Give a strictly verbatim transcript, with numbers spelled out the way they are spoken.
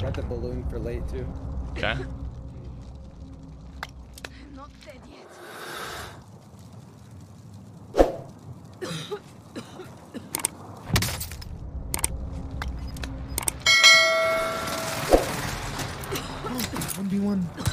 Got the balloon for late too. Okay. Not dead yet. one v one.